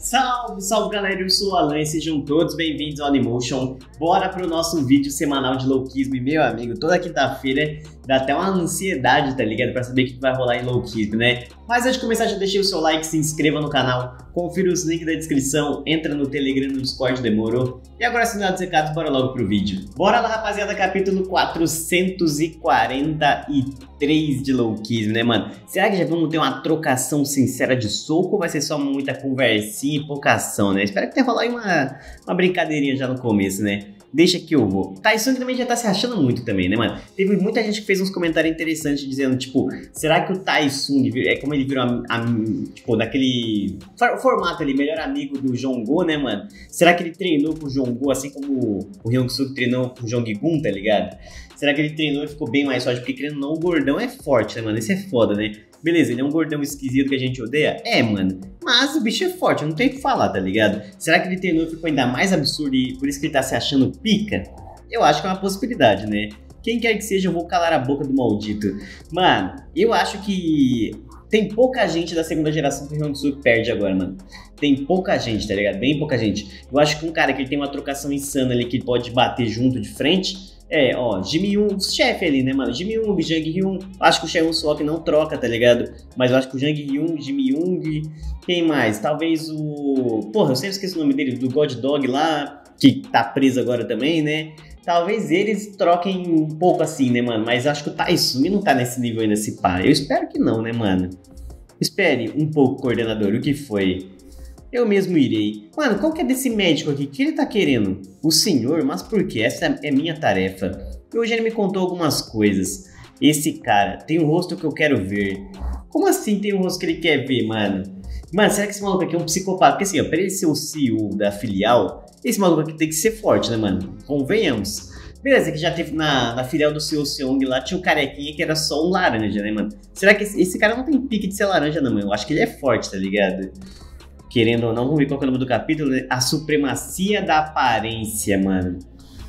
Salve, salve galera, eu sou o Alan e sejam todos bem-vindos ao Animotion. Bora pro nosso vídeo semanal de Loukismo e meu amigo, toda quinta-feira dá até uma ansiedade, tá ligado? Pra saber o que vai rolar em Loukismo, né? Mas antes de começar já deixei o seu like, se inscreva no canal, confira os links da descrição, entra no Telegram, no Discord, demorou? E agora sem nada de recados, bora logo pro vídeo. Bora lá rapaziada, capítulo 443 de Loukismo, né mano? Será que já vamos ter uma trocação sincera de soco ou vai ser só muita conversinha e pouca ação, né? Espero que tenha rolado uma brincadeirinha já no começo, né? Deixa que eu vou. Tyson também já tá se achando muito também, né, mano? Teve muita gente que fez uns comentários interessantes dizendo, tipo, será que o Tyson, como ele virou, tipo, daquele formato ali, melhor amigo do Jong-Go, né, mano? Será que ele treinou com o Jong-Go assim como o Hyung-Suk treinou com o Jong-Gun, tá ligado? Será que ele treinou e ficou bem mais forte? Porque querendo ou não, o gordão é forte, né, mano? Isso é foda, né? Beleza, ele é um gordão esquisito que a gente odeia? É, mano. Mas o bicho é forte, não tem o que falar, tá ligado? Será que ele treinou e ficou ainda mais absurdo e por isso que ele tá se achando pica? Eu acho que é uma possibilidade, né? Quem quer que seja, eu vou calar a boca do maldito. Mano, eu acho que tem pouca gente da segunda geração que o Hyung-Suk perde agora, mano. Tem pouca gente, tá ligado? Bem pouca gente. Eu acho que um cara que ele tem uma trocação insana ali que pode bater junto de frente... É, ó, Jimmy Young, chefe ali, né, mano? Jimmy Young, Jang Hyun. Acho que o Chaeyoung Sook não troca, tá ligado? Mas eu acho que o Jang Hyun, Jimmy Young. Quem mais? Talvez o. Porra, eu sempre esqueço o nome dele, do God Dog lá, que tá preso agora também, né? Talvez eles troquem um pouco assim, né, mano? Mas acho que o Taisumi não tá nesse nível ainda, se pá. Eu espero que não, né, mano? Espere um pouco, coordenador, o que foi? Eu mesmo irei. Mano, qual que é desse médico aqui? O que ele tá querendo? O senhor? Mas por quê? Essa é minha tarefa. E hoje ele me contou algumas coisas. Esse cara tem um rosto que eu quero ver. Como assim tem um rosto que ele quer ver, mano? Mano, será que esse maluco aqui é um psicopata? Porque assim, ó, pra ele ser o CEO da filial, esse maluco aqui tem que ser forte, né, mano? Convenhamos. Beleza, que já teve na filial do Seo Seong lá, tinha o carequinha que era só um laranja, né, mano? Será que esse cara não tem pique de ser laranja, não, mano? Eu acho que ele é forte, tá ligado? Querendo ou não, vamos ver qual que é o nome do capítulo, né? A supremacia da aparência, mano.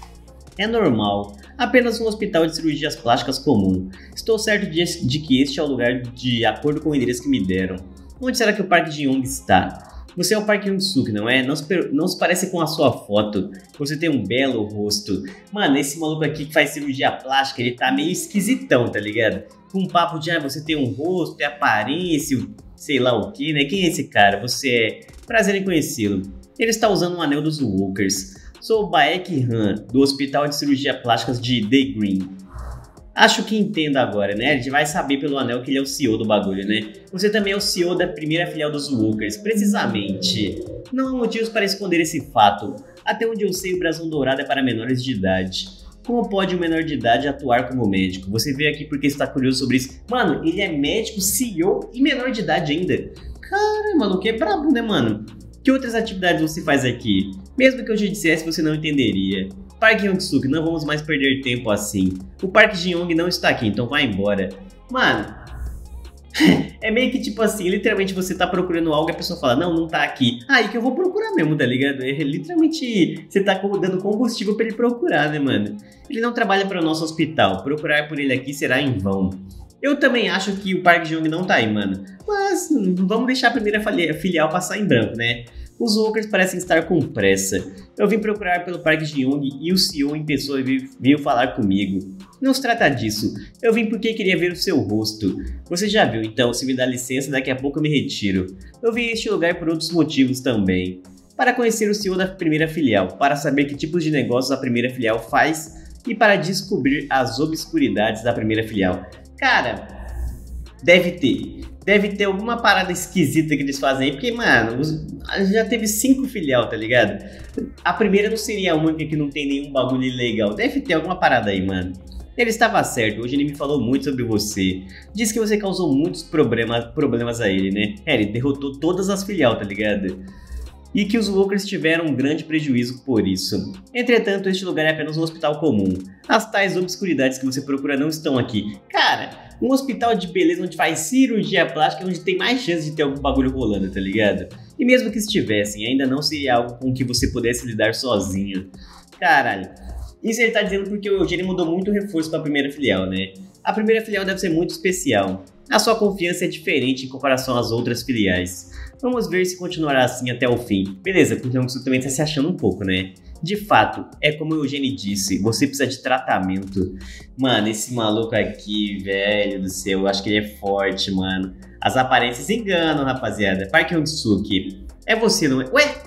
É normal. Apenas um hospital de cirurgias plásticas comum. Estou certo de que este é o lugar de acordo com o endereço que me deram. Onde será que o Park Ji-young está? Você é o Park Hyung-Suk, não é? Não se parece com a sua foto. Você tem um belo rosto. Mano, esse maluco aqui que faz cirurgia plástica, ele tá meio esquisitão, tá ligado? Com um papo de, você tem um rosto, é aparência... sei lá o que, né? Quem é esse cara? Você é... Prazer em conhecê-lo. Ele está usando um anel dos Walkers. Sou o Baek Han, do Hospital de Cirurgia Plásticas de The Green. Acho que entendo agora, né? A gente vai saber pelo anel que ele é o CEO do bagulho, né? Você também é o CEO da primeira filial dos Walkers, precisamente. Não há motivos para esconder esse fato. Até onde eu sei, o brasão dourado é para menores de idade. Como pode um menor de idade atuar como médico? Você veio aqui porque está curioso sobre isso. Mano, ele é médico, CEO e menor de idade ainda. Cara, maluco, é brabo, né, mano? Que outras atividades você faz aqui? Mesmo que eu te dissesse, você não entenderia. Park Hyung-Suk, não vamos mais perder tempo assim. O Park Ji-young não está aqui, então vai embora. Mano, é meio que tipo assim, literalmente você tá procurando algo e a pessoa fala, não tá aqui. Aí que eu vou procurar mesmo, tá ligado? É literalmente, você tá dando combustível pra ele procurar, né, mano? Ele não trabalha para o nosso hospital, procurar por ele aqui será em vão. Eu também acho que o Park Ji-young não tá aí, mano. Mas vamos deixar a primeira filial passar em branco, né? Os Walkers parecem estar com pressa. Eu vim procurar pelo Park Ji-young e o CEO em pessoa veio falar comigo. Não se trata disso. Eu vim porque queria ver o seu rosto. Você já viu, então, se me dá licença, daqui a pouco eu me retiro. Eu vim a este lugar por outros motivos também. Para conhecer o CEO da primeira filial, para saber que tipos de negócios a primeira filial faz e para descobrir as obscuridades da primeira filial. Cara, deve ter alguma parada esquisita que eles fazem aí, porque, mano, já teve 5 filial, tá ligado? A primeira não seria a única que não tem nenhum bagulho ilegal. Deve ter alguma parada aí, mano. Ele estava certo, hoje ele me falou muito sobre você. Disse que você causou muitos problemas a ele, né? Ele derrotou todas as filial, tá ligado? E que os Walkers tiveram um grande prejuízo por isso. Entretanto, este lugar é apenas um hospital comum. As tais obscuridades que você procura não estão aqui. Cara, um hospital de beleza onde faz cirurgia plástica é onde tem mais chance de ter algum bagulho rolando, tá ligado? E mesmo que estivessem, ainda não seria algo com que você pudesse lidar sozinho. Caralho. Isso ele tá dizendo porque o Eugênio mudou muito o reforço pra primeira filial, né? A primeira filial deve ser muito especial. A sua confiança é diferente em comparação às outras filiais. Vamos ver se continuará assim até o fim. Beleza, porque o Hyung-Suk também tá se achando um pouco, né? De fato, é como o Eugênio disse, você precisa de tratamento. Mano, esse maluco aqui, velho do céu, eu acho que ele é forte, mano. As aparências enganam, rapaziada. Park Hyung-Suk, é você, não é? Ué?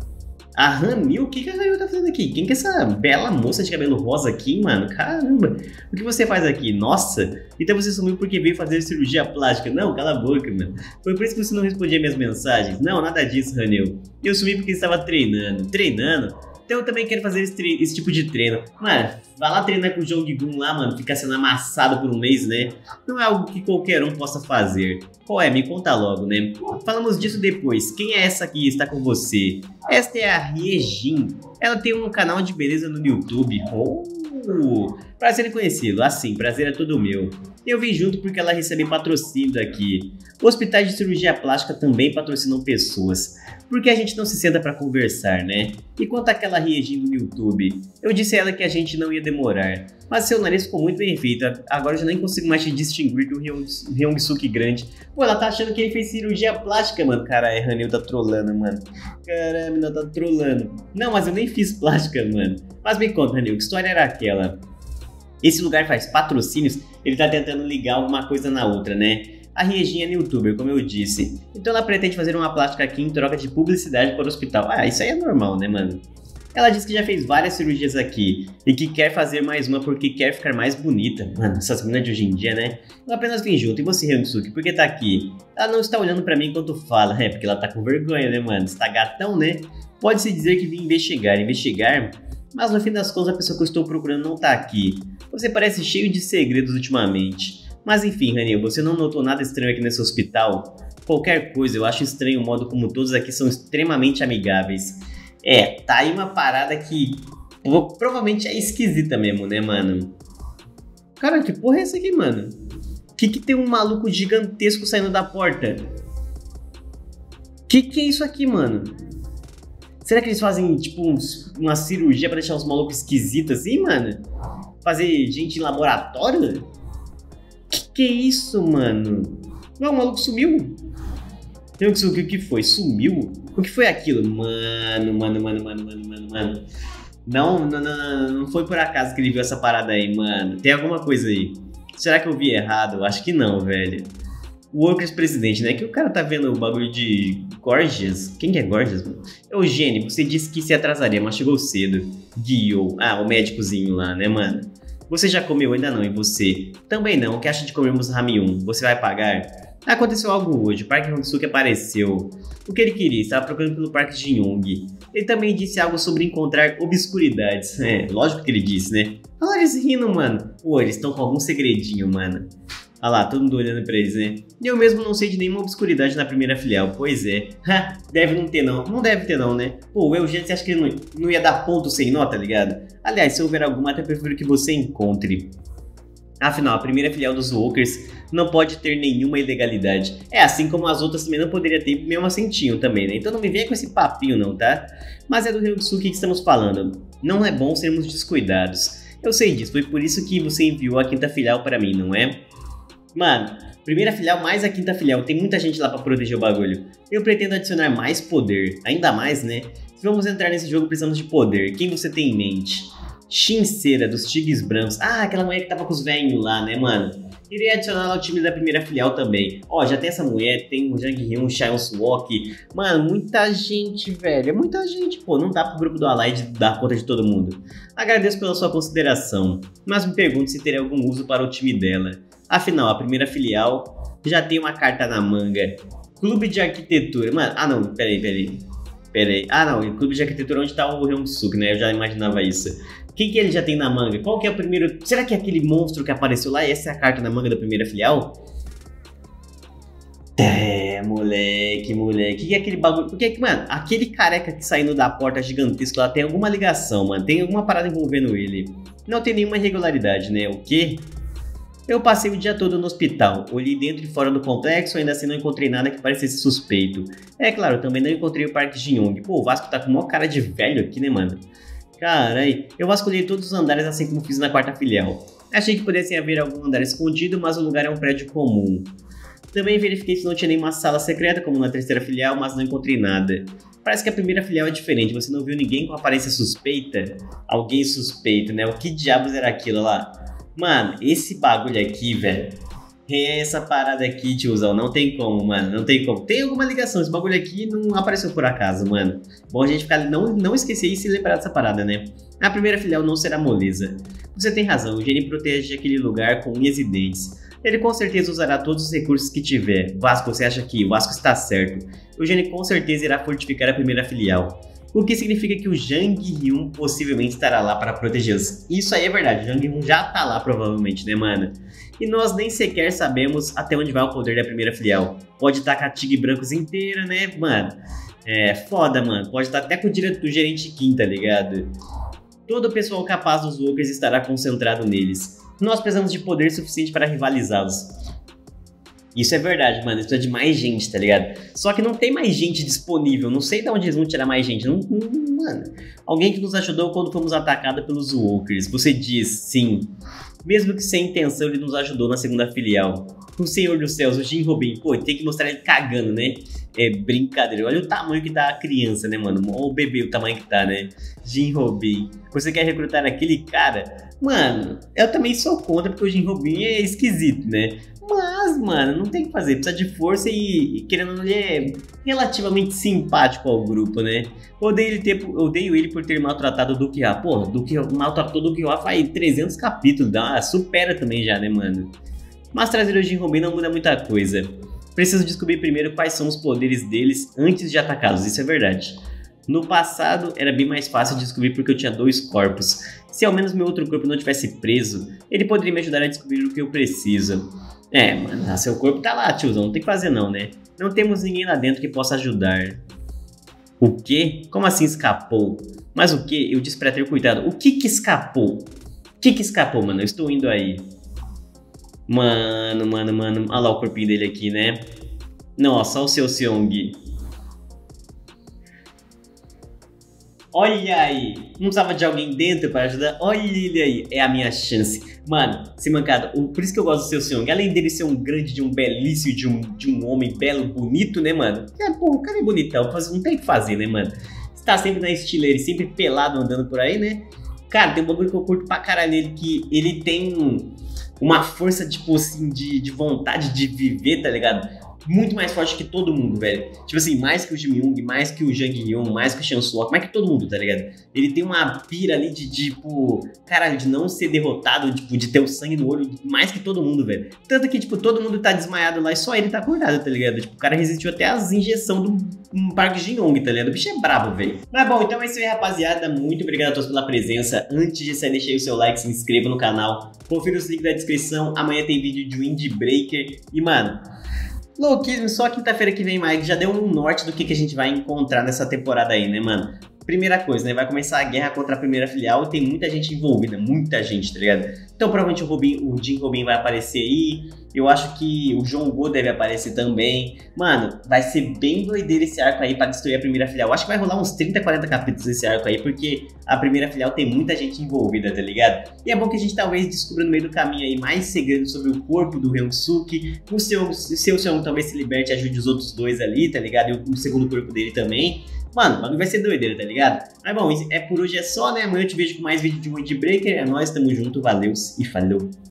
A Hanil? O que a Hanil tá fazendo aqui? Quem que é essa bela moça de cabelo rosa aqui, mano? Caramba, o que você faz aqui? Nossa, então você sumiu porque veio fazer cirurgia plástica. Não, cala a boca, mano. Foi por isso que você não respondia minhas mensagens? Não, nada disso, Hanil. Eu sumi porque estava treinando. Treinando? Então eu também quero fazer esse tipo de treino. Mano, vai lá treinar com o Jong-gun lá, mano. Ficar sendo amassado por um mês, né? Não é algo que qualquer um possa fazer. Qual é? Me conta logo, né? Falamos disso depois. Quem é essa que está com você? Esta é a Riejin. Ela tem um canal de beleza no YouTube. Prazer em conhecê-lo. Assim, prazer é todo meu. Eu vim junto porque ela recebe patrocínio daqui. Hospitais de cirurgia plástica também patrocinam pessoas. Porque a gente não se senta pra conversar, né? E quanto àquela Riejin no YouTube, eu disse a ela que a gente não ia demorar. Mas seu nariz ficou muito bem feito. Agora eu já nem consigo mais te distinguir do Hyung-Suk grande. Pô, ela tá achando que ele fez cirurgia plástica, mano. Caralho, a Hanil tá trolando, mano. Caralho, a menina tá trolando. Não, mas eu nem fiz plástica, mano. Mas me conta, Hanil, que história era aquela? Esse lugar faz patrocínios, ele tá tentando ligar alguma coisa na outra, né? A Riejin é youtuber, como eu disse. Então ela pretende fazer uma plástica aqui em troca de publicidade para o hospital. Ah, isso aí é normal, né, mano? Ela disse que já fez várias cirurgias aqui e que quer fazer mais uma porque quer ficar mais bonita. Mano, essas meninas de hoje em dia, né? Ela apenas vem junto. E você, Hyung-Suk, por que tá aqui? Ela não está olhando pra mim enquanto fala. É, porque ela tá com vergonha, né, mano? Você tá gatão, né? Pode-se dizer que vim investigar. Investigar? Mas no fim das contas, a pessoa que eu estou procurando não tá aqui. Você parece cheio de segredos ultimamente. Mas enfim, Hanil, você não notou nada estranho aqui nesse hospital? Qualquer coisa, eu acho estranho o modo como todos aqui são extremamente amigáveis. É, tá aí uma parada que provavelmente é esquisita mesmo, né, mano? Cara, que porra é essa aqui, mano? Que tem um maluco gigantesco saindo da porta? Que é isso aqui, mano? Será que eles fazem, tipo, uma cirurgia pra deixar os malucos esquisitos assim, mano? Fazer gente em laboratório? Que é isso, mano? Não, o maluco sumiu. O que foi? Sumiu? O que foi aquilo? Mano. Não foi por acaso que ele viu essa parada aí, mano. Tem alguma coisa aí. Será que eu vi errado? Acho que não, velho. O Workers presidente, né? Que o cara tá vendo o bagulho de Gorgias. Quem que é Gorgias, mano? Eugênio, você disse que se atrasaria, mas chegou cedo. Guio. Ah, o médicozinho lá, né, mano? Você já comeu? Ainda não. E você? Também não. O que acha de comermos Ramyun? Você vai pagar? Aconteceu algo hoje. O Park Hyung-Suk apareceu. O que ele queria? Estava procurando pelo Park Jin-young. Ele também disse algo sobre encontrar obscuridades. É, lógico que ele disse, né? Olha eles rindo, mano. Pô, eles estão com algum segredinho, mano. Olha lá, todo mundo olhando pra eles, né? Eu mesmo não sei de nenhuma obscuridade na primeira filial. Pois é. Deve não ter não. Não deve ter não, né? Pô, o Eugênio, você acha que ele não ia dar ponto sem nó, tá ligado? Aliás, se houver alguma, até prefiro que você encontre. Afinal, a primeira filial dos Walkers não pode ter nenhuma ilegalidade. É, assim como as outras também não poderia ter, mesmo assim tinham também, né? Então não me venha com esse papinho não, tá? Mas é do Hyung-Suk que estamos falando. Não é bom sermos descuidados. Eu sei disso, foi por isso que você enviou a quinta filial pra mim, não é? Mano, primeira filial mais a quinta filial, tem muita gente lá pra proteger o bagulho. Eu pretendo adicionar mais poder, ainda mais, né? Se vamos entrar nesse jogo precisamos de poder, quem você tem em mente? Shinseira, dos Tigres Brancos. Ah, aquela mulher que tava com os velhos lá, né, mano? Irei adicionar ela ao time da primeira filial também. Ó, já tem essa mulher, tem o Jang Hyun, o Cheon Swok. Mano, muita gente, velho. É muita gente, pô. Não dá pro grupo do Allied dar conta de todo mundo. Agradeço pela sua consideração, mas me pergunto se terei algum uso para o time dela. Afinal, a primeira filial já tem uma carta na manga. Clube de Arquitetura. Mano, ah não, peraí. Ah não, Clube de Arquitetura onde tá o Hyung-Suk, né? Eu já imaginava isso. Quem que ele já tem na manga? Qual que é o primeiro... Será que é aquele monstro que apareceu lá? Essa é a carta na manga da primeira filial? É, moleque. Que é aquele bagulho... Porque, mano, aquele careca que saindo da porta gigantesca lá tem alguma ligação, mano. Tem alguma parada envolvendo ele. Não tem nenhuma irregularidade, né? O quê? Eu passei o dia todo no hospital, olhei dentro e fora do complexo, ainda assim não encontrei nada que parecesse suspeito. É claro, também não encontrei o Park Jin-young. Pô, o Vasco tá com uma cara de velho aqui, né, mano? Carai, eu vasculhei todos os andares assim como fiz na quarta filial. Achei que pudesse haver algum andar escondido, mas o lugar é um prédio comum. Também verifiquei se não tinha nenhuma sala secreta, como na terceira filial, mas não encontrei nada. Parece que a primeira filial é diferente, você não viu ninguém com aparência suspeita? Alguém suspeito, né? O que diabos era aquilo lá? Mano, esse bagulho aqui, velho. Essa parada aqui, tiozão, não tem como, mano, não tem como. Tem alguma ligação, esse bagulho aqui não apareceu por acaso, mano. Bom a gente ficar, não esquecer e se lembrar dessa parada, né? A primeira filial não será moleza. Você tem razão, o Gene protege aquele lugar com unhas e dentes. Ele com certeza usará todos os recursos que tiver. Vasco, você acha que o Vasco está certo. O Gene com certeza irá fortificar a primeira filial. O que significa que o Jang Hyun possivelmente estará lá para protegê-los. Isso aí é verdade, o Jang Hyun já tá lá provavelmente, né, mano? E nós nem sequer sabemos até onde vai o poder da primeira filial. Pode estar com a Tig Brancos inteira, né, mano? É foda, mano. Pode estar até com o gerente Kim, tá ligado? Todo o pessoal capaz dos Walkers estará concentrado neles. Nós precisamos de poder suficiente para rivalizá-los. Isso é verdade, mano. Isso é de mais gente, tá ligado? Só que não tem mais gente disponível. Não sei de onde eles vão tirar mais gente. Mano, alguém que nos ajudou quando fomos atacados pelos Walkers. Você diz sim. Mesmo que sem intenção, ele nos ajudou na segunda filial. O Senhor dos Céus, o Jin Robin. Pô, tem que mostrar ele cagando, né? É brincadeira. Olha o tamanho que tá a criança, né, mano? Olha o bebê, o tamanho que tá, né? Jin Robin. Você quer recrutar aquele cara? Mano, eu também sou contra porque o Jin Robin é esquisito, né? Mas, mano, não tem o que fazer. Precisa de força e querendo ou não, ele é relativamente simpático ao grupo, né? Odeio ele por ter maltratado o Duke Ha. Porra, maltratou o Duke Ha faz 300 capítulos. Supera também já, né, mano? Mas trazer o Jin Robin não muda muita coisa. Preciso descobrir primeiro quais são os poderes deles antes de atacá-los, isso é verdade. No passado era bem mais fácil de descobrir porque eu tinha 2 corpos. Se ao menos meu outro corpo não tivesse preso, ele poderia me ajudar a descobrir o que eu preciso. É, mano, seu corpo tá lá, tiozão, não tem que fazer não, né? Não temos ninguém lá dentro que possa ajudar. O quê? Como assim escapou? Mas o quê? Eu disse pra ter cuidado. O que escapou? O que escapou, mano? Eu estou indo aí. Mano. Olha lá o corpinho dele aqui, né? Nossa, olha o seu Seong. Olha aí. Não precisava de alguém dentro para ajudar? Olha ele aí. É a minha chance. Mano, se mancada. Por isso que eu gosto do seu Seong. Além dele ser um grande, de um belíssimo, de um homem belo, bonito, né, mano? É, pô, o cara é bonitão. Não tem o que fazer, né, mano? Você tá sempre na estileira, sempre pelado andando por aí, né? Cara, tem um bagulho que eu curto pra caralho nele, que ele tem uma força, tipo assim, de vontade de viver, tá ligado? Muito mais forte que todo mundo, velho. Tipo assim, mais que o Jim Young, mais que o Jang Hyun, mais que o Chan Suok, mais que todo mundo, tá ligado? Ele tem uma pira ali de, tipo, caralho, de não ser derrotado, tipo, de ter o sangue no olho, mais que todo mundo, velho. Tanto que, tipo, todo mundo tá desmaiado lá e só ele tá acordado, tá ligado? Tipo, o cara resistiu até às injeções do Park Jin Young, tá ligado? O bicho é brabo, velho. Mas bom, então é isso aí, rapaziada. Muito obrigado a todos pela presença. Antes de sair, deixa aí o seu like, se inscreva no canal. Confira os links da descrição. Amanhã tem vídeo de Windbreaker. E, mano, louquíssimo, só quinta-feira que vem, Mike, já deu um norte do que a gente vai encontrar nessa temporada aí, né, mano? Primeira coisa, né, vai começar a guerra contra a primeira filial e tem muita gente envolvida, muita gente, tá ligado? Então provavelmente o Jin Robin vai aparecer aí, eu acho que o Jong-Go deve aparecer também. Mano, vai ser bem doideiro esse arco aí pra destruir a primeira filial. Eu acho que vai rolar uns 30, 40 capítulos esse arco aí, porque a primeira filial tem muita gente envolvida, tá ligado? E é bom que a gente talvez descubra no meio do caminho aí mais segredos sobre o corpo do Hyun-Suk. O seu Seong talvez se liberte e ajude os outros dois ali, tá ligado? E o segundo corpo dele também. Mano, o bagulho vai ser doideira, tá ligado? Mas bom, por hoje é só, né? Amanhã eu te vejo com mais vídeo de Windbreaker. É nóis, tamo junto, valeu e falou!